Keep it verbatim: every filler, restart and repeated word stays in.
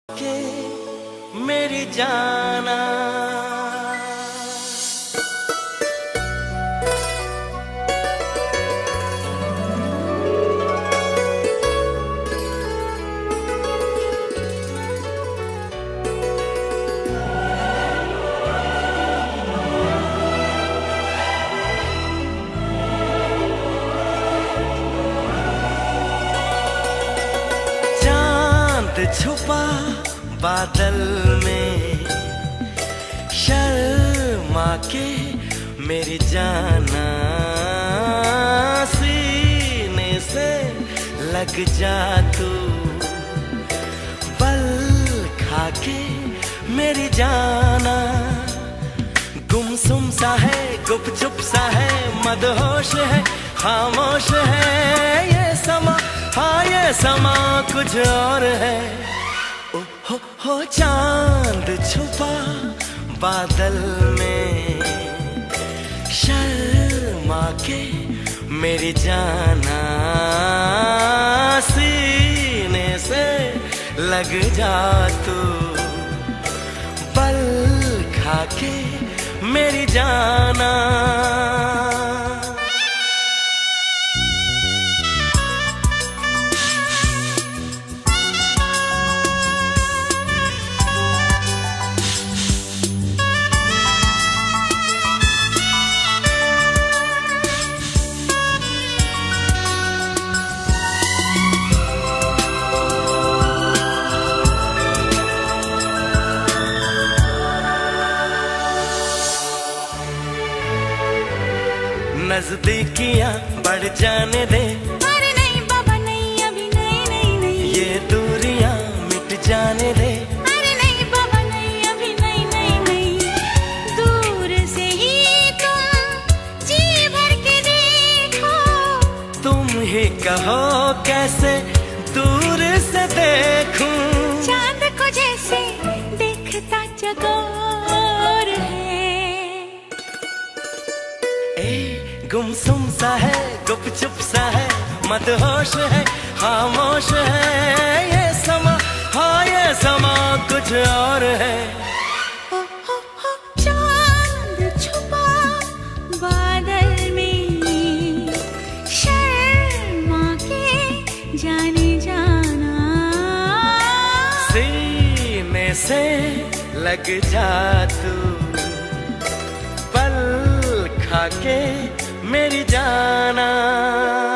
के मेरी जाना छुपा बादल में शर्मा के मेरी जाना सीने से लग जा तू बल खा के मेरी जाना गुमसुम सा है गुपचुप सा है मदहोश है खामोश है ये समा हाँ ये समा कुछ और है ओ हो हो चांद छुपा बादल में शर्मा के मेरी जाना सीने से लग जा तू बल खा के मेरी जाना नजदीकियां बढ़ जाने दे अरे नहीं बाबा नहीं अभी नहीं नहीं नहीं ये दूरियां मिट जाने दे अरे नहीं बाबा नहीं अभी नहीं नहीं नहीं दूर से ही तुम जी भर के देखो तुम ही कहो कैसे दूर से देखूं चांद को जैसे देखता चकोर है ए गुमसुम सा है गुपचुप सा है मदहोश है खामोश है ये समा हाँ ये समा कुछ और है ओ हो हो चांद छुपा बादल में शर्मा के जाने जाना सीने से लग जा तू पल खा के मेरी जाना।